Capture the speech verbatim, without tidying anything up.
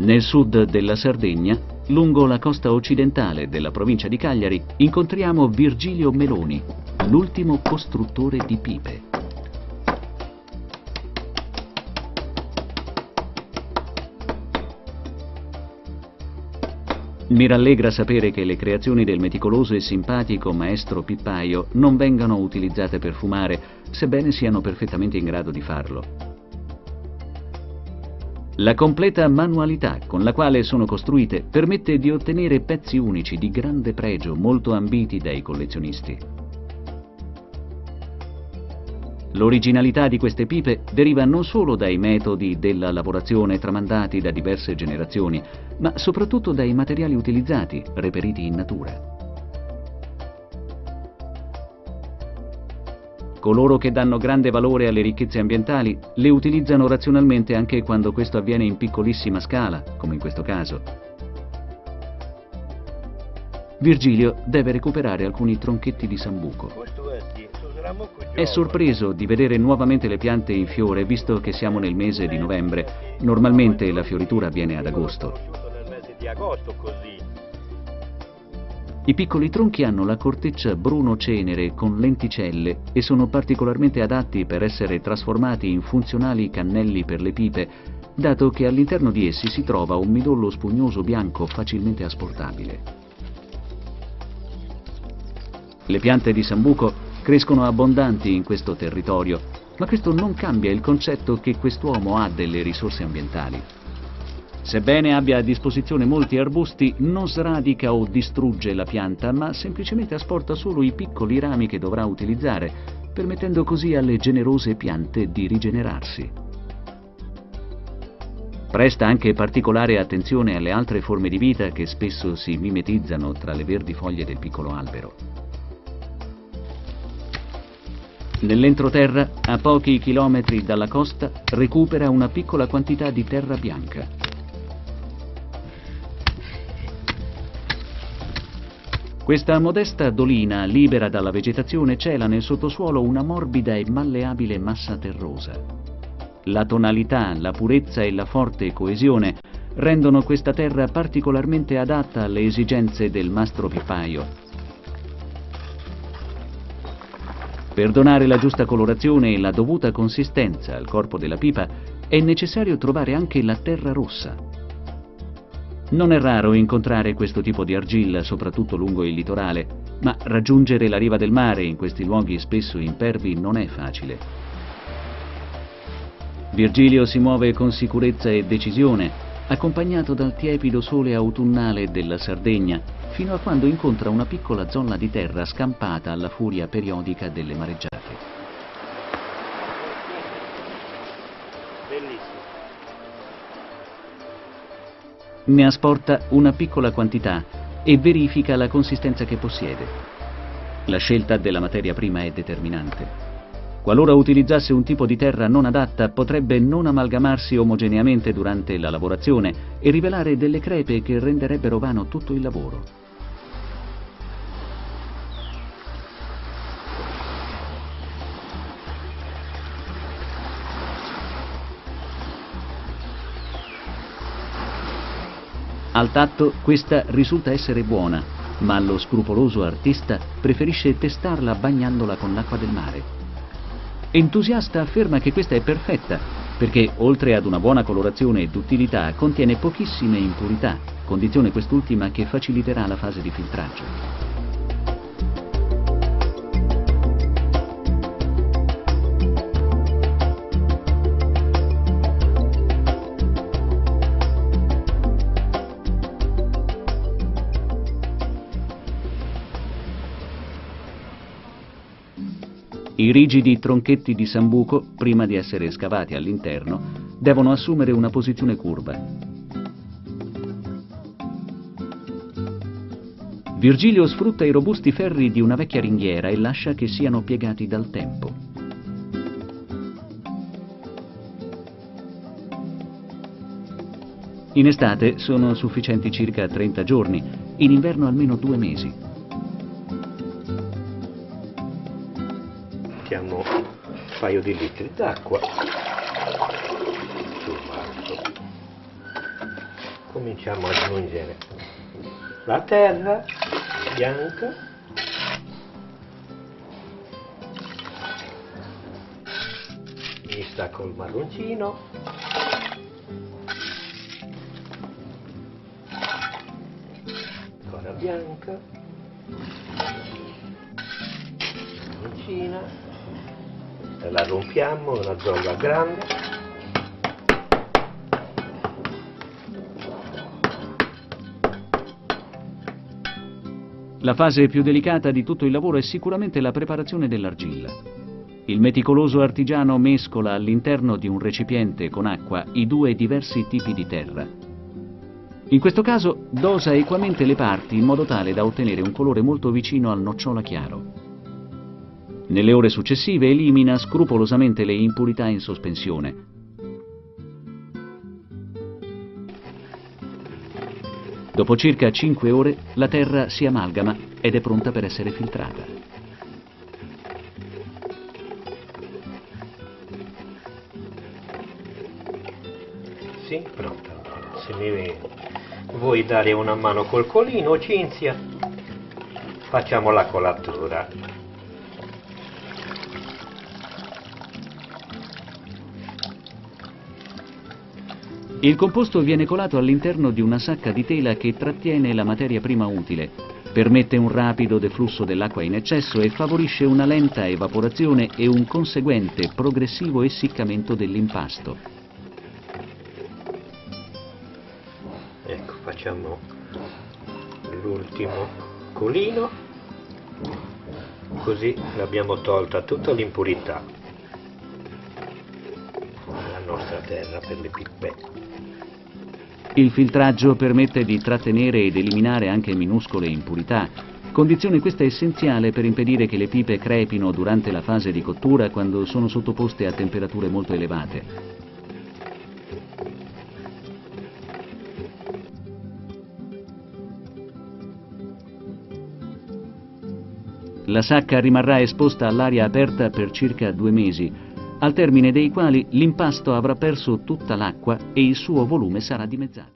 Nel sud della Sardegna, lungo la costa occidentale della provincia di Cagliari, incontriamo Virgilio Meloni, l'ultimo costruttore di pipe. Mi rallegra sapere che le creazioni del meticoloso e simpatico maestro pipaio non vengano utilizzate per fumare, sebbene siano perfettamente in grado di farlo. La completa manualità con la quale sono costruite permette di ottenere pezzi unici di grande pregio, molto ambiti dai collezionisti. L'originalità di queste pipe deriva non solo dai metodi della lavorazione tramandati da diverse generazioni, ma soprattutto dai materiali utilizzati, reperiti in natura. Coloro che danno grande valore alle ricchezze ambientali le utilizzano razionalmente anche quando questo avviene in piccolissima scala, come in questo caso. Virgilio deve recuperare alcuni tronchetti di sambuco. È sorpreso di vedere nuovamente le piante in fiore, visto che siamo nel mese di novembre. Normalmente la fioritura avviene ad agosto. I piccoli tronchi hanno la corteccia bruno-cenere con lenticelle e sono particolarmente adatti per essere trasformati in funzionali cannelli per le pipe, dato che all'interno di essi si trova un midollo spugnoso bianco facilmente asportabile. Le piante di sambuco crescono abbondanti in questo territorio, ma questo non cambia il concetto che quest'uomo ha delle risorse ambientali. Sebbene abbia a disposizione molti arbusti, non sradica o distrugge la pianta, ma semplicemente asporta solo i piccoli rami che dovrà utilizzare, permettendo così alle generose piante di rigenerarsi. Presta anche particolare attenzione alle altre forme di vita che spesso si mimetizzano tra le verdi foglie del piccolo albero. Nell'entroterra, a pochi chilometri dalla costa, recupera una piccola quantità di terra bianca. Questa modesta dolina, libera dalla vegetazione, cela nel sottosuolo una morbida e malleabile massa terrosa. La tonalità, la purezza e la forte coesione rendono questa terra particolarmente adatta alle esigenze del mastro pipaio. Per donare la giusta colorazione e la dovuta consistenza al corpo della pipa è necessario trovare anche la terra rossa. Non è raro incontrare questo tipo di argilla, soprattutto lungo il litorale, ma raggiungere la riva del mare in questi luoghi spesso impervi non è facile. Virgilio si muove con sicurezza e decisione, accompagnato dal tiepido sole autunnale della Sardegna, fino a quando incontra una piccola zolla di terra scampata alla furia periodica delle mareggiate. Bellissimo. Ne asporta una piccola quantità e verifica la consistenza che possiede. La scelta della materia prima è determinante. Qualora utilizzasse un tipo di terra non adatta, potrebbe non amalgamarsi omogeneamente durante la lavorazione e rivelare delle crepe che renderebbero vano tutto il lavoro. Al tatto questa risulta essere buona, ma lo scrupoloso artista preferisce testarla bagnandola con l'acqua del mare. Entusiasta afferma che questa è perfetta, perché oltre ad una buona colorazione e duttilità contiene pochissime impurità, condizione quest'ultima che faciliterà la fase di filtraggio. I rigidi tronchetti di sambuco, prima di essere scavati all'interno, devono assumere una posizione curva. Virgilio sfrutta i robusti ferri di una vecchia ringhiera e lascia che siano piegati dal tempo. In estate sono sufficienti circa trenta giorni, in inverno almeno due mesi. Mettiamo un paio di litri d'acqua sul marzo. cominciamo ad aggiungere la terra bianca, mista col marroncino, ancora bianca, marroncina, questa la rompiamo, una zolla grande. La fase più delicata di tutto il lavoro è sicuramente la preparazione dell'argilla. Il meticoloso artigiano mescola all'interno di un recipiente con acqua i due diversi tipi di terra. In questo caso dosa equamente le parti in modo tale da ottenere un colore molto vicino al nocciola chiaro. Nelle ore successive elimina scrupolosamente le impurità in sospensione. Dopo circa cinque ore la terra si amalgama ed è pronta per essere filtrata. Sì, pronta. Se mi vuoi dare una mano col colino, Cinzia, facciamo la colatura. Il composto viene colato all'interno di una sacca di tela che trattiene la materia prima utile, permette un rapido deflusso dell'acqua in eccesso e favorisce una lenta evaporazione e un conseguente progressivo essiccamento dell'impasto. Ecco, facciamo l'ultimo colino, così abbiamo tolta tutta l'impurità dalla nostra terra per le pippe. Il filtraggio permette di trattenere ed eliminare anche minuscole impurità, condizione questa essenziale per impedire che le pipe crepino durante la fase di cottura quando sono sottoposte a temperature molto elevate. La sacca rimarrà esposta all'aria aperta per circa due mesi, al termine dei quali l'impasto avrà perso tutta l'acqua e il suo volume sarà dimezzato.